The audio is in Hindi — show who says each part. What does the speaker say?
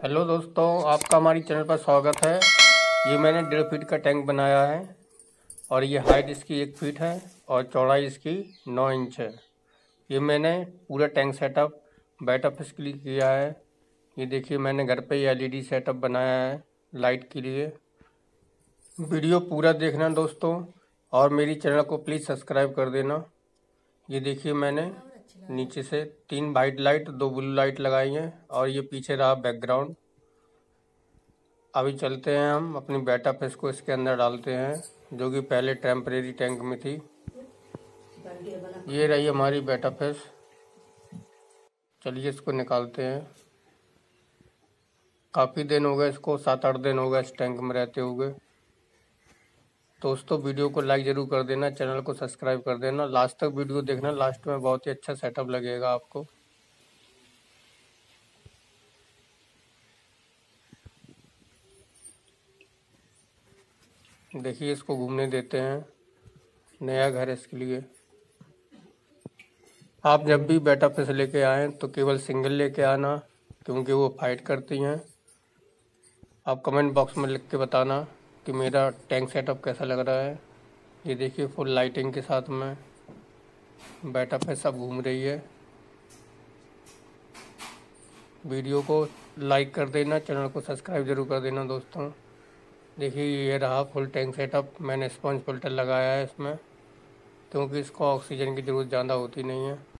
Speaker 1: हेलो दोस्तों, आपका हमारी चैनल पर स्वागत है। ये मैंने 1.5 फीट का टैंक बनाया है और ये हाइट इसकी 1 फीट है और चौड़ाई इसकी 9 इंच है। ये मैंने पूरा टैंक सेटअप बैटअप इसके लिए किया है। ये देखिए, मैंने घर पे ही एलईडी सेटअप बनाया है लाइट के लिए। वीडियो पूरा देखना दोस्तों और मेरी चैनल को प्लीज़ सब्सक्राइब कर देना। ये देखिए, मैंने नीचे से 3 वाइट लाइट 2 ब्लू लाइट लगाई हैं और ये पीछे रहा बैकग्राउंड। अभी चलते हैं, हम अपनी बेटा फिश को इसके अंदर डालते हैं जो कि पहले टेम्परेरी टैंक में थी। ये रही हमारी बेटा फिश। चलिए इसको निकालते हैं। काफ़ी दिन हो गए इसको, 7-8 दिन हो गए इस टैंक में रहते हुए। दोस्तों वीडियो को लाइक ज़रूर कर देना, चैनल को सब्सक्राइब कर देना, लास्ट तक वीडियो देखना। लास्ट में बहुत ही अच्छा सेटअप लगेगा आपको। देखिए, इसको घूमने देते हैं, नया घर है इसके लिए। आप जब भी बेटा फिश लेके आएँ तो केवल सिंगल लेके आना, क्योंकि वो फाइट करती हैं। आप कमेंट बॉक्स में लिख के बताना कि मेरा टैंक सेटअप कैसा लग रहा है। ये देखिए, फुल लाइटिंग के साथ में बेटा फिश अब घूम रही है। वीडियो को लाइक कर देना, चैनल को सब्सक्राइब जरूर कर देना दोस्तों। देखिए, ये रहा फुल टैंक सेटअप। मैंने स्पंज फिल्टर लगाया है इसमें, क्योंकि इसको ऑक्सीजन की ज़रूरत ज़्यादा होती नहीं है।